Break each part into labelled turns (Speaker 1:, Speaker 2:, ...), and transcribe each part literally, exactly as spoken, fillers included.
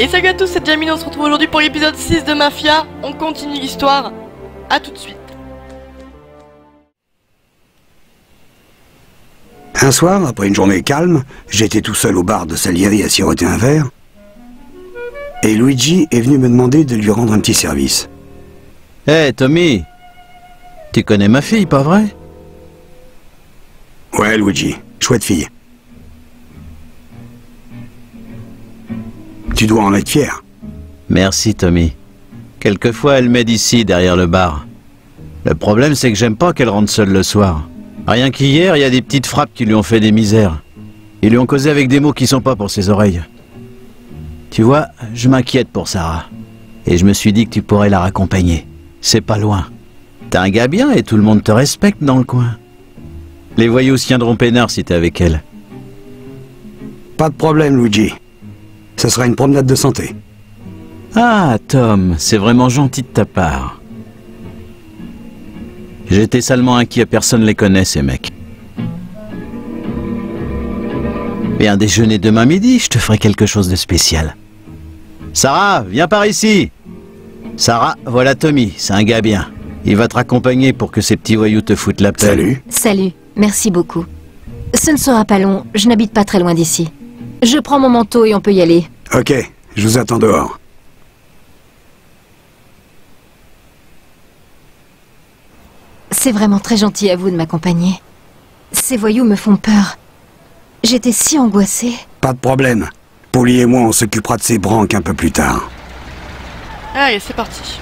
Speaker 1: Et salut à tous, c'est Jamie, on se retrouve aujourd'hui pour l'épisode six de Mafia. On continue l'histoire. A tout de suite.
Speaker 2: Un soir, après une journée calme, j'étais tout seul au bar de Salieri à siroter un verre. Et Luigi est venu me demander de lui rendre un petit service.
Speaker 3: Hé, hey, Tommy, tu connais ma fille, pas vrai?
Speaker 2: Ouais, Luigi, chouette fille. Tu dois en être fier.
Speaker 3: Merci, Tommy. Quelquefois, elle m'aide ici, derrière le bar. Le problème, c'est que j'aime pas qu'elle rentre seule le soir. Rien qu'hier, il y a des petites frappes qui lui ont fait des misères. Ils lui ont causé avec des mots qui sont pas pour ses oreilles. Tu vois, je m'inquiète pour Sarah. Et je me suis dit que tu pourrais la raccompagner. C'est pas loin. T'es un gars bien et tout le monde te respecte dans le coin. Les voyous se tiendront peinards si t'es avec elle.
Speaker 2: Pas de problème, Luigi. Ce sera une promenade de santé.
Speaker 3: Ah, Tom, c'est vraiment gentil de ta part. J'étais salement inquiet, personne les connaît, ces mecs. Et un déjeuner demain midi, je te ferai quelque chose de spécial. Sarah, viens par ici. Sarah, voilà Tommy, c'est un gars bien. Il va te raccompagner pour que ces petits voyous te foutent la paix.
Speaker 2: Salut.
Speaker 4: Salut, merci beaucoup. Ce ne sera pas long, je n'habite pas très loin d'ici. Je prends mon manteau et on peut y aller.
Speaker 2: Ok, je vous attends dehors.
Speaker 4: C'est vraiment très gentil à vous de m'accompagner. Ces voyous me font peur. J'étais si angoissée.
Speaker 2: Pas de problème. Paulie et moi, on s'occupera de ces branques un peu plus tard.
Speaker 1: Allez, c'est parti.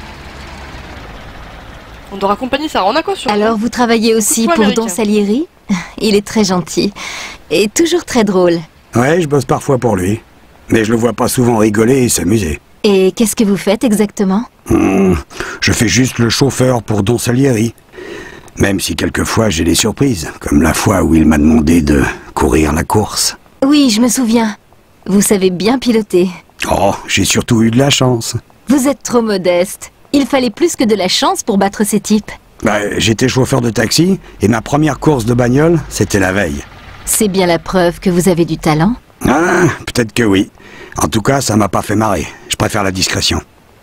Speaker 1: On doit raccompagner Sarah. On a quoi sur nous?
Speaker 4: Alors, vous travaillez aussi
Speaker 1: Pourquoi
Speaker 4: pour
Speaker 1: américain?
Speaker 4: Don Salieri? Il est très gentil. Et toujours très drôle.
Speaker 2: Ouais, je bosse parfois pour lui. Mais je le vois pas souvent rigoler et s'amuser.
Speaker 4: Et qu'est-ce que vous faites exactement?
Speaker 2: Hmm, je fais juste le chauffeur pour Don Salieri. Même si quelquefois j'ai des surprises, comme la fois où il m'a demandé de courir la course.
Speaker 4: Oui, je me souviens. Vous savez bien piloter.
Speaker 2: Oh, j'ai surtout eu de la chance.
Speaker 4: Vous êtes trop modeste. Il fallait plus que de la chance pour battre ces types.
Speaker 2: Bah, j'étais chauffeur de taxi, et ma première course de bagnole, c'était la veille.
Speaker 4: C'est bien la preuve que vous avez du talent.
Speaker 2: Ah, peut-être que oui. En tout cas, ça m'a pas fait marrer. Je préfère la discrétion.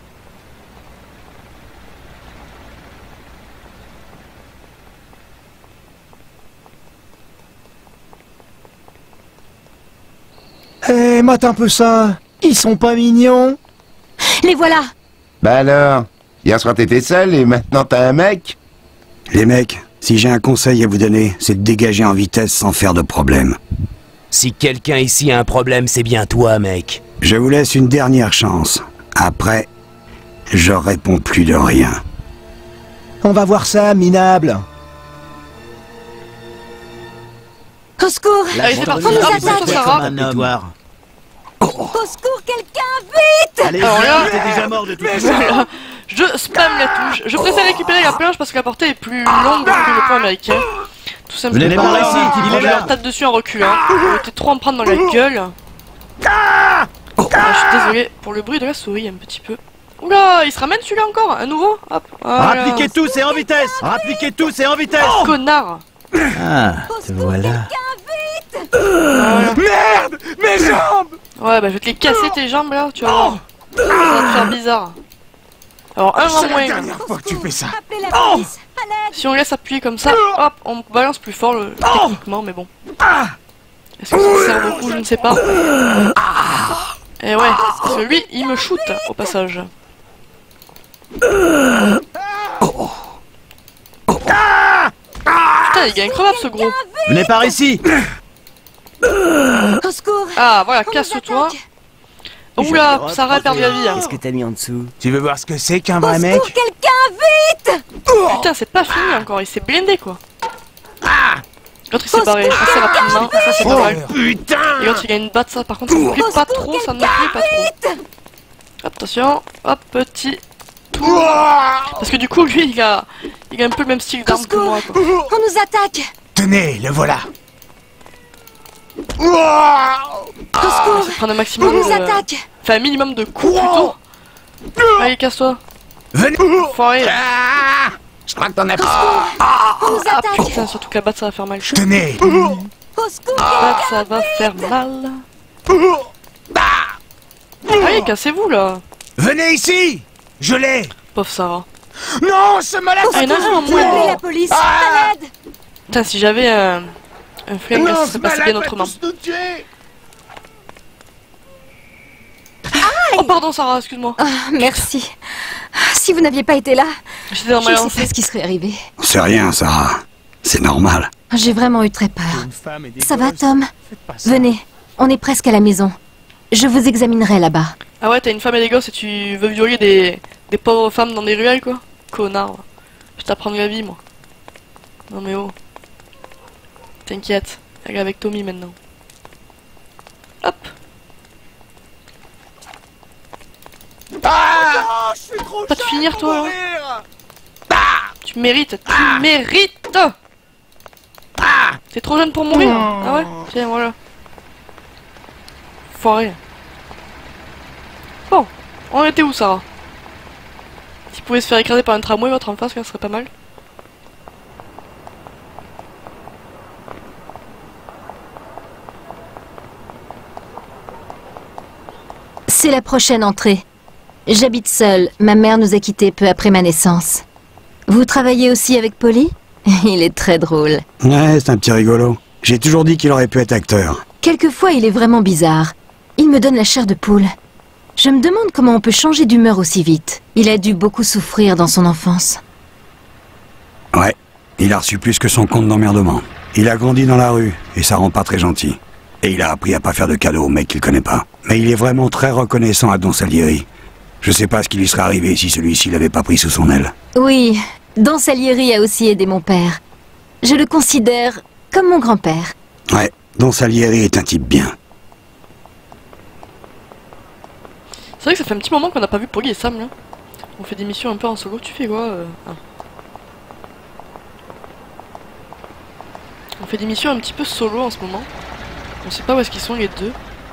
Speaker 5: Hé, hey, mate un peu ça. Ils sont pas mignons.
Speaker 4: Les voilà.
Speaker 6: Bah alors, hier soir t'étais seul et maintenant t'as un mec?
Speaker 2: Les mecs, si j'ai un conseil à vous donner, c'est de dégager en vitesse sans faire de problème.
Speaker 7: Si quelqu'un ici a un problème, c'est bien toi, mec.
Speaker 2: Je vous laisse une dernière chance. Après, je réponds plus de rien.
Speaker 5: On va voir ça, minable.
Speaker 4: Au secours!
Speaker 1: Allez, c'est parti.
Speaker 4: On nous
Speaker 1: Ah,
Speaker 4: attaque.
Speaker 1: c'est Sarah.
Speaker 3: Un homme.
Speaker 4: Au secours, quelqu'un, vite!
Speaker 3: Allez,
Speaker 1: Alors là-
Speaker 3: t'es déjà mort de tout ça.
Speaker 1: Voilà. Je spam la touche. Je préfère récupérer la planche parce que la portée est plus longue que le point américain. Tout simplement.
Speaker 3: Venez par ici,
Speaker 1: Il est leur tête dessus en reculant. On était trop en prendre dans la gueule. Ah, je suis désolé pour le bruit de la souris un petit peu. Oula, il se ramène celui-là encore. Un nouveau. Hop. Voilà.
Speaker 3: Rappliquez tous et en vitesse. Rappliquez tous et en vitesse.
Speaker 1: Connard.
Speaker 3: Ah, te voilà.
Speaker 1: Voilà.
Speaker 5: Merde! Mes jambes!
Speaker 1: Ouais, bah je vais te les casser tes jambes là, tu vas voir. Ça va te faire bizarre. Alors, un en moins.
Speaker 5: fois que tu fais ça.
Speaker 4: Appelez la police. À l'aide.
Speaker 1: Si on laisse appuyer comme ça, hop, on balance plus fort le... techniquement, mais bon. Est-ce que ça sert beaucoup? Je ne sais pas. Et ouais, parce que lui, il me shoot au passage. Putain, il est incroyable ce gros.
Speaker 3: Venez par ici.
Speaker 4: Au secours!
Speaker 1: Ah, voilà,
Speaker 4: On nous
Speaker 1: casse-toi.
Speaker 4: attaque.
Speaker 1: Oula, Sarah a perdu la vie. Hein.
Speaker 7: Qu'est-ce que t'as mis en dessous?
Speaker 5: Tu veux voir ce que c'est qu'un
Speaker 4: Au
Speaker 5: vrai mec?
Speaker 4: secours, quelqu'un, vite!
Speaker 1: Putain, c'est pas fini encore, il s'est blindé quoi. L'autre il s'est barré assez rapidement, ça c'est pas mal.
Speaker 5: Putain!
Speaker 1: Et l'autre il a une batte, ça par contre ça me plaît pas trop, ça me plaît pas trop. Attention, hop, petit tour. Parce que du coup lui il a, il a un peu le même style
Speaker 4: Au
Speaker 1: d'arme que moi
Speaker 4: secours!
Speaker 1: quoi.
Speaker 4: On nous attaque!
Speaker 5: Tenez, le voilà.
Speaker 4: Au
Speaker 1: Je
Speaker 4: secours!
Speaker 1: vais prendre un
Speaker 4: On
Speaker 1: maximum
Speaker 4: nous
Speaker 1: de...
Speaker 4: attaque!
Speaker 1: Enfin un minimum de coups plutôt. Allez, casse-toi.
Speaker 5: Venez.
Speaker 1: Foiré.
Speaker 6: Ah, je crois que t'en as plus.
Speaker 4: On nous
Speaker 1: Ah
Speaker 4: attaque!
Speaker 1: putain, surtout que la batte ça va faire mal.
Speaker 5: Tenez.
Speaker 4: Au secours!
Speaker 1: La batte ça va faire mal. Allez, cassez-vous là.
Speaker 8: Venez ici. Je l'ai.
Speaker 1: Pauvre Sarah.
Speaker 8: Non, ce malade.
Speaker 1: Ah, il y en a un en
Speaker 4: Vous appelez
Speaker 1: moins.
Speaker 4: la police.
Speaker 8: Ah.
Speaker 4: À l'aide.
Speaker 1: Putain, si j'avais un, un flingue,
Speaker 8: Non,
Speaker 1: ça
Speaker 8: ce
Speaker 1: serait passé
Speaker 8: malade
Speaker 1: bien
Speaker 8: va
Speaker 1: autrement.
Speaker 8: tous nous tuer.
Speaker 1: Oh, pardon, Sarah, excuse-moi.
Speaker 4: Ah, merci. Si vous n'aviez pas été là,
Speaker 1: J'étais dans
Speaker 4: je
Speaker 1: ma
Speaker 4: ne sais
Speaker 1: lancée.
Speaker 4: pas ce qui serait arrivé.
Speaker 2: C'est rien, Sarah. C'est normal.
Speaker 4: J'ai vraiment eu très peur.
Speaker 8: Une femme et des
Speaker 4: Ça va,
Speaker 8: gosses.
Speaker 4: Tom?
Speaker 8: Faites pas ça.
Speaker 4: Venez, on est presque à la maison. Je vous examinerai là-bas.
Speaker 1: Ah ouais, t'as une femme et des gosses et tu veux violer des, des pauvres femmes dans des ruelles, quoi. Connard, va. Je vais t'apprendre la vie, moi. Non mais oh. T'inquiète, elle est avec Tommy maintenant. Hop.
Speaker 8: Ah, je suis trop
Speaker 1: Pas de
Speaker 8: chaud
Speaker 1: finir,
Speaker 8: pour
Speaker 1: toi, hein.
Speaker 8: mourir.
Speaker 1: Tu mérites, tu mérites. T'es trop jeune pour mourir. Ah ouais. Tiens, voilà. Foiré. Bon, on était où, Sarah? S'il pouvait se faire écraser par un tramway, votre en face, ça serait pas mal.
Speaker 4: C'est la prochaine entrée. J'habite seule. Ma mère nous a quittés peu après ma naissance. Vous travaillez aussi avec Polly? Il est très drôle.
Speaker 2: Ouais, c'est un petit rigolo. J'ai toujours dit qu'il aurait pu être acteur.
Speaker 4: Quelquefois, il est vraiment bizarre. Il me donne la chair de poule. Je me demande comment on peut changer d'humeur aussi vite. Il a dû beaucoup souffrir dans son enfance.
Speaker 2: Ouais, il a reçu plus que son compte d'emmerdement. Il a grandi dans la rue, et ça rend pas très gentil. Et il a appris à pas faire de cadeaux aux mecs qu'il connaît pas. Mais il est vraiment très reconnaissant à Don Salieri. Je sais pas ce qui lui serait arrivé si celui-ci l'avait pas pris sous son aile.
Speaker 4: Oui, Don Salieri a aussi aidé mon père. Je le considère comme mon grand-père.
Speaker 2: Ouais, Don Salieri est un type bien.
Speaker 1: C'est vrai que ça fait un petit moment qu'on n'a pas vu Polly et Sam là. On fait des missions un peu en solo. Tu fais quoi euh... ah. On fait des missions un petit peu solo en ce moment. On sait pas où est-ce qu'ils sont les deux.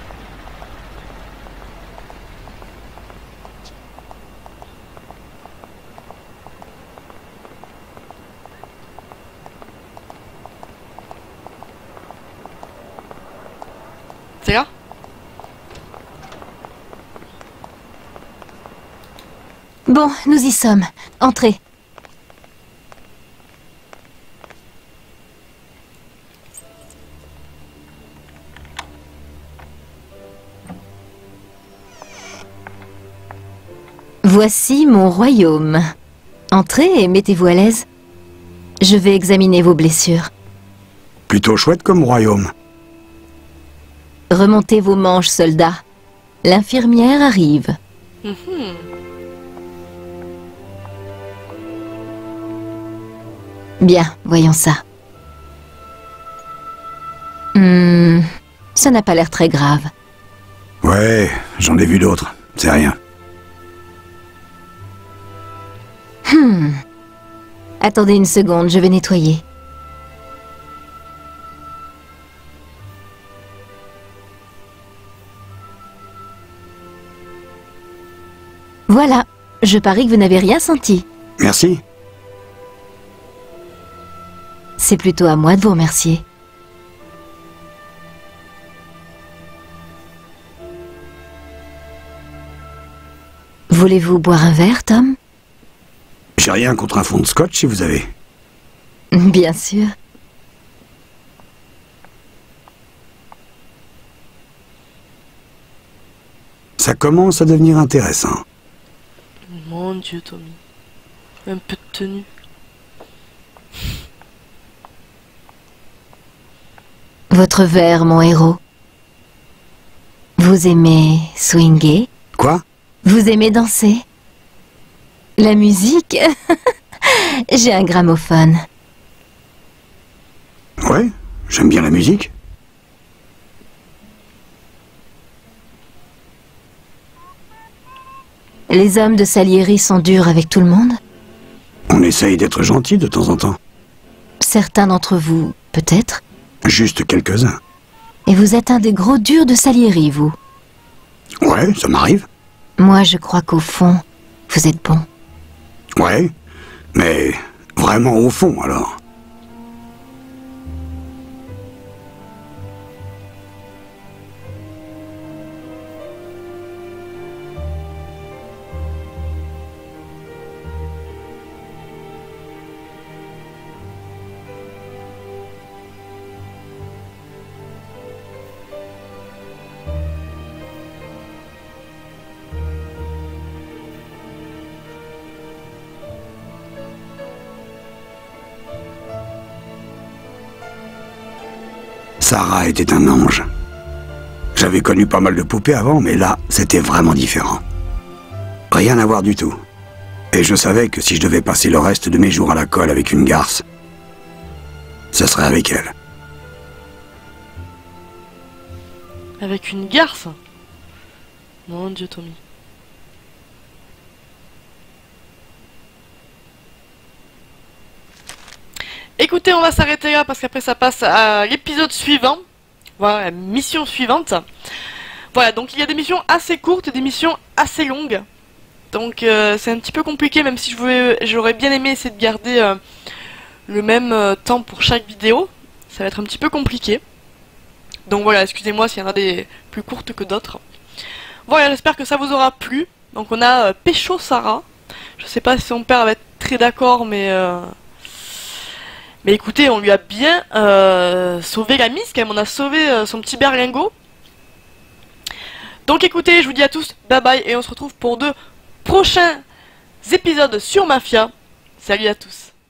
Speaker 1: C'est là?
Speaker 4: Bon, nous y sommes. Entrez. Voici mon royaume. Entrez et mettez-vous à l'aise. Je vais examiner vos blessures.
Speaker 2: Plutôt chouette comme royaume.
Speaker 4: Remontez vos manches, soldats. L'infirmière arrive.
Speaker 1: Mhm.
Speaker 4: Bien, voyons ça. Hmm, ça n'a pas l'air très grave.
Speaker 2: Ouais, j'en ai vu d'autres. C'est rien.
Speaker 4: Hmm. Attendez une seconde, je vais nettoyer. Voilà, je parie que vous n'avez rien senti.
Speaker 2: Merci.
Speaker 4: C'est plutôt à moi de vous remercier. Voulez-vous boire un verre, Tom?
Speaker 2: J'ai rien contre un fond de scotch si vous avez.
Speaker 4: Bien sûr.
Speaker 2: Ça commence à devenir intéressant.
Speaker 1: Mon Dieu, Tommy. Un peu de tenue.
Speaker 4: Votre verre, mon héros. Vous aimez swinguer?
Speaker 2: Quoi?
Speaker 4: Vous aimez danser? La musique? J'ai un gramophone.
Speaker 2: Ouais, j'aime bien la musique.
Speaker 4: Les hommes de Salieri sont durs avec tout le monde?
Speaker 2: On essaye d'être gentil de temps en temps.
Speaker 4: Certains d'entre vous, peut-être?
Speaker 2: Juste quelques-uns.
Speaker 4: Et vous êtes un des gros durs de Salieri, vous?
Speaker 2: Ouais, ça m'arrive.
Speaker 4: Moi, je crois qu'au fond, vous êtes bon.
Speaker 2: Ouais, mais vraiment au fond alors. Sarah était un ange. J'avais connu pas mal de poupées avant, mais là, c'était vraiment différent. Rien à voir du tout. Et je savais que si je devais passer le reste de mes jours à la colle avec une garce, ce serait avec elle.
Speaker 1: Avec une garce? Mon Dieu, Tommy. Écoutez, on va s'arrêter là parce qu'après ça passe à l'épisode suivant. Voilà, la mission suivante. Voilà, donc il y a des missions assez courtes et des missions assez longues. Donc euh, c'est un petit peu compliqué, même si je voulais, j'aurais bien aimé essayer de garder euh, le même euh, temps pour chaque vidéo. Ça va être un petit peu compliqué. Donc voilà, excusez-moi s'il y en a des plus courtes que d'autres. Voilà, j'espère que ça vous aura plu. Donc on a euh, Pécho Sarah. Je sais pas si son père va être très d'accord, mais... Euh... Mais écoutez, on lui a bien euh, sauvé la mise, quand même. On a sauvé euh, son petit berlingot. Donc écoutez, je vous dis à tous bye bye et on se retrouve pour de prochains épisodes sur Mafia. Salut à tous.